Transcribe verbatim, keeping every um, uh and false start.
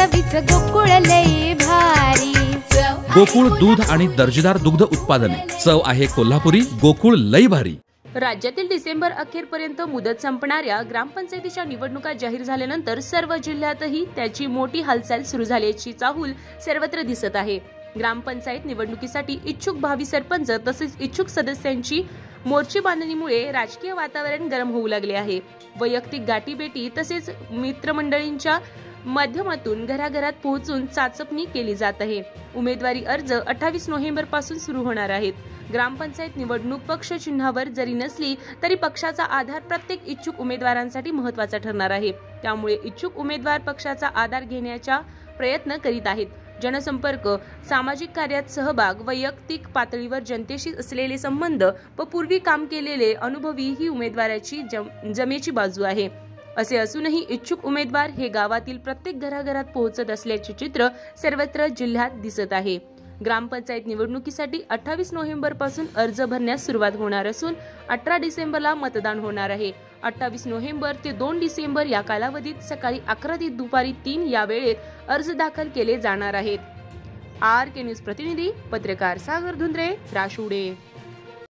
चवीच गोकुळ लई भारी। गोकुळ दूध आणि दर्जेदार दुग्ध उत्पादने, चव आहे कोल्हापुरी, गोकुळ लई भारी। राज्यातील डिसेंबर अखेरपर्यंत मुदत संपणाऱ्या ग्रामपंचायतीच्या निवडणुका जाहीर झाल्यानंतर सर्व जिल्ह्यातही त्याची मोठी हालचाल सुरू झाल्याची चाहूल सर्वत्र दिसत आहे। ग्रामपंचायत निवडणुकीसाठी इच्छुक भावी सरपंच तसेच इच्छुक सदस्यांची मोर्चे बांधणीमुळे राजकीय वातावरण गरम होऊ लागले आहे। वैयक्तिक गाठीभेटी तसेच मित्रमंडळींच्या माध्यमातून घराघरात पोहोचून चाचपणी केली जात आहे। उमेदवारी अर्ज अठ्ठावीस नोव्हेंबर पासून सुरू होणार आहेत। ग्रामपंचायत निवडणूक पक्ष चिन्हावर जरी नसली तरी पक्षाचा आधार प्रत्येक इच्छुक उमेदवारांसाठी महत्त्वाचा ठरणार आहे। त्यामुळे इच्छुक उमेदवार पक्षाचा आधार घेण्याचा प्रयत्न करीत आहेत। जनसंपर्क, सामाजिक कार्यात सहभाग, वैयक्तिक पातळीवर जनतेशी असलेले संबंध व पूर्वी काम केलेले अनुभवी ही उमेदवाराची जमेची बाजू आहे। असे असूनही इच्छुक उमेदवार हे गावातील प्रत्येक घराघरात पोहोचत असल्याचे चित्र सर्वत्र जिल्ह्यात दिसत आहे। ग्रामपंचायत निवडणुकीसाठी अठ्ठावीस नोव्हेंबर पासून अर्ज भरण्यास सुरुवात होणार असून अठरा डिसेंबरला मतदान होणार आहे। अठ्ठावीस नोव्हेंबर ते दोन डिसेंबर या कालावधीत सकाळी अकरा ते दुपारी तीन या वेळेत अर्ज दाखल केले जाणार आहेत। आर के न्यूज प्रतिनिधी पत्रकार सागर धुंद्रे, राशुडे।